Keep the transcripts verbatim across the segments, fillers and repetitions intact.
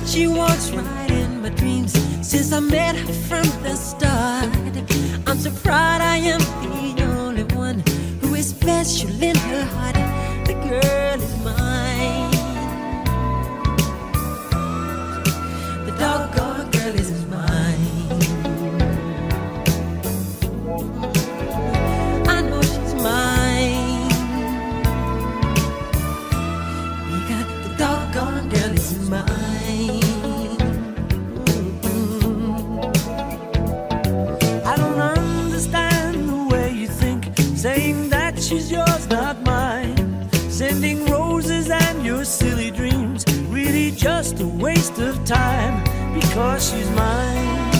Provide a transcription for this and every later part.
She walks right in my dreams since I met her from the start. I'm so proud I am the only one who is special in her heart. The girl is mine. The doggone girl is mine. I know she's mine, because the doggone girl is mine. Saying that she's yours, not mine. Sending roses and your silly dreams, really just a waste of time, because she's mine.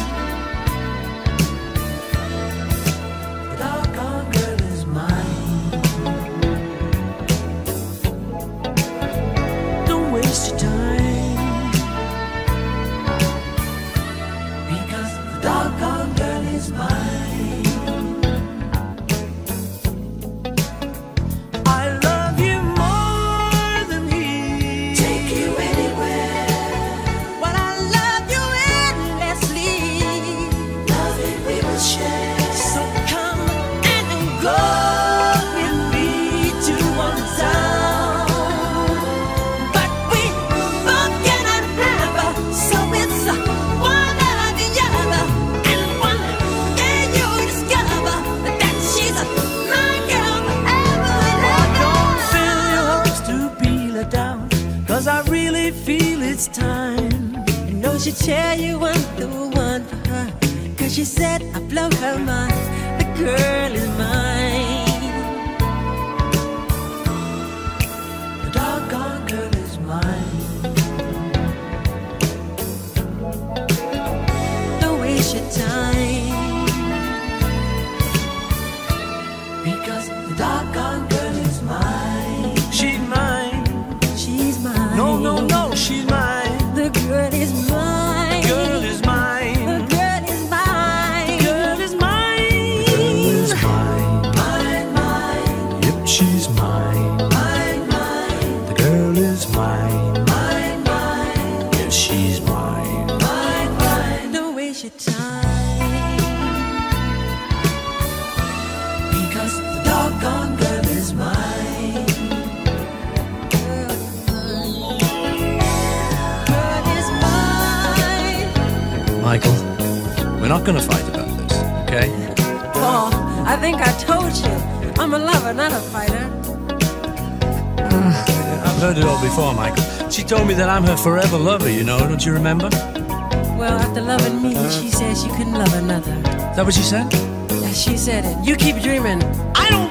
The doggone girl is mine. Don't waste your time, because the doggone girl is mine. I really feel it's time. I know she'll tell you I'm the one for her, cause she said I blow her mind. The girl is mine. The doggone girl is mine. Don't waste your time, because the doggone girl is mine. She's mine. No, no, no, she's mine. The girl is mine. Girl is mine. The girl is mine. Girl is mine. Girl is mine. Mine, mine. Yep, she's mine. Mine, mine. The girl is mine. Mine, mine. Yes, she's mine. Mine, mine. Don't waste your time, because the doggone girl is mine. Michael, we're not gonna fight about this, okay? Paul, I think I told you, I'm a lover, not a fighter. Uh, I've heard it all before, Michael. She told me that I'm her forever lover, you know, don't you remember? Well, after loving me, she said she couldn't love another. Is that what she said? Yeah, she said it. You keep dreaming. I don't